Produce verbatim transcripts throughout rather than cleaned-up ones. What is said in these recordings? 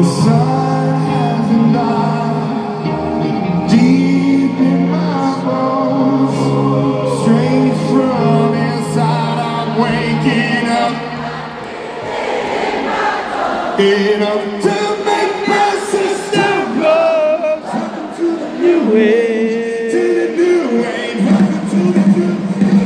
The sun hasn't died deep in my bones. Straight from inside, I'm waking up, enough to make my system blow. Welcome to the new age, to the new age. Welcome to the new age.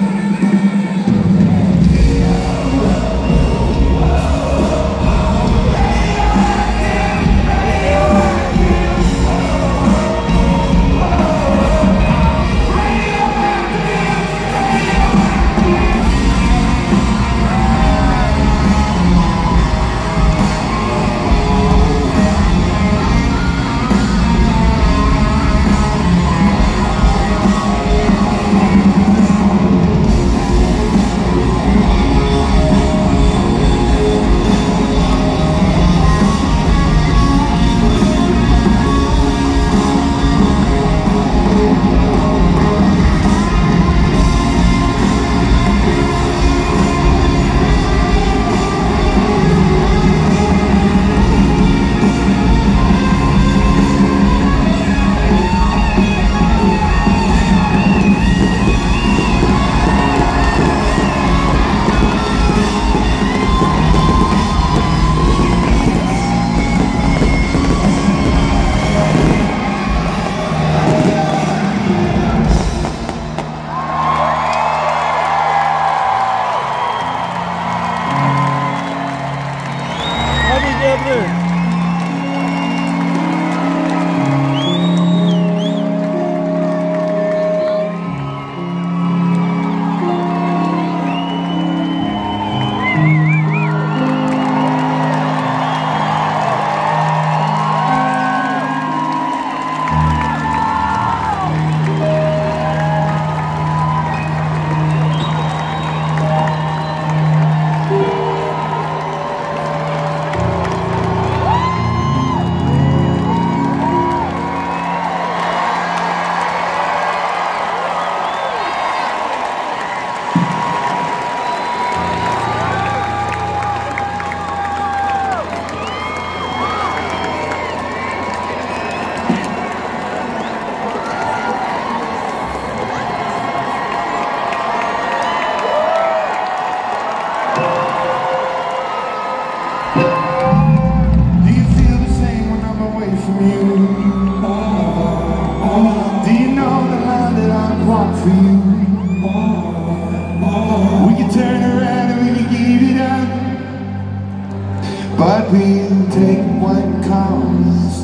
But we'll take what comes.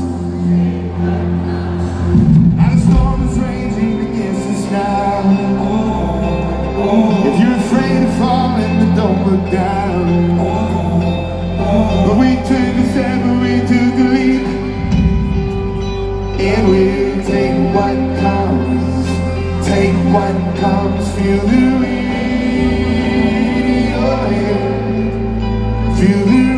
And the storm is raging against us now. If you're afraid of falling, then don't look down. But we took a step, but we took a leap, and we'll take what comes. Take what comes, feel the wind, oh yeah. Feel the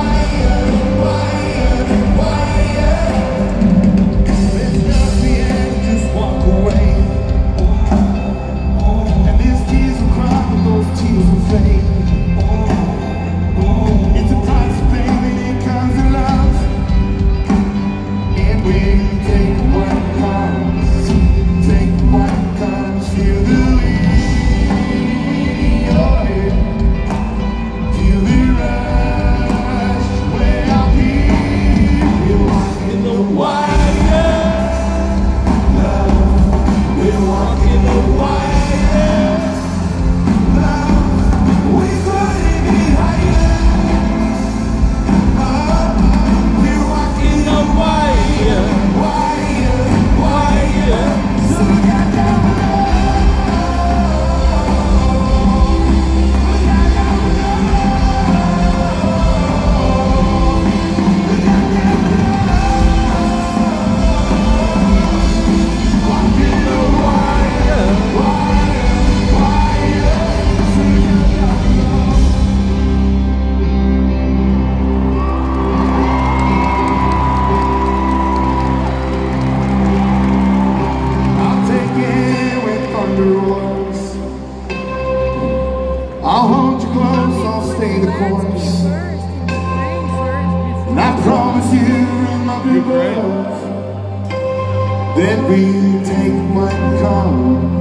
the yours. I'll hold you close, I'll stay the course. And I promise you in my big love that we take what comes.